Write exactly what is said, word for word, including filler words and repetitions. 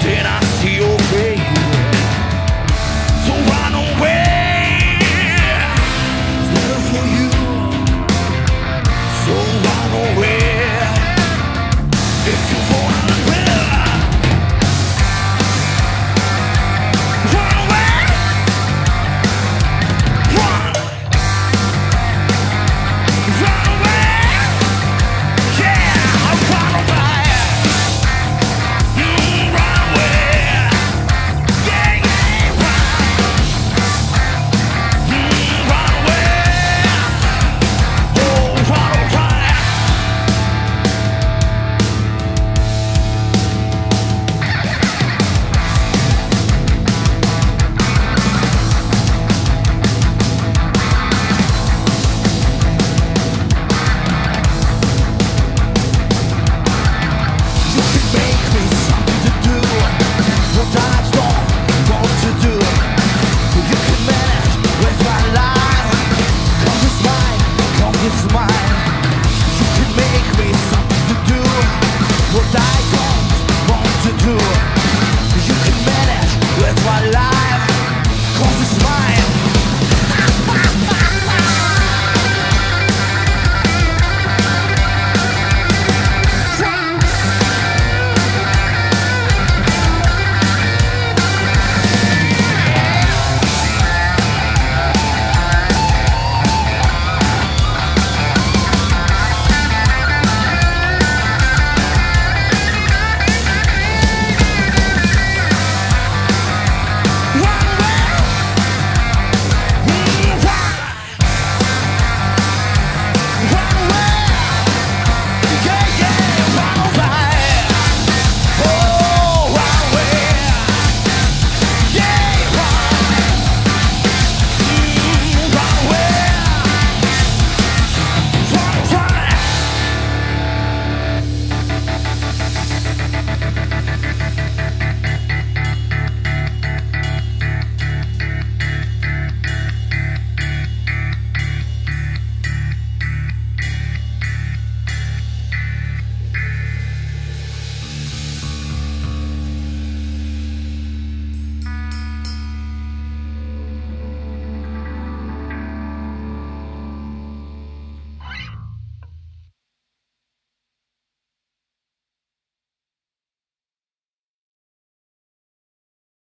then I see your face. So run away, it's better for you. So run away, if you wanna live. Run away, run, run away, yeah, run away. Mm, run away, yeah, yeah, run. Mm, run away, oh, run away. You can make me something to do what I don't want to do. You can manage with my life, 'cause it's mine, 'cause it's mine. You can make me something to do what I don't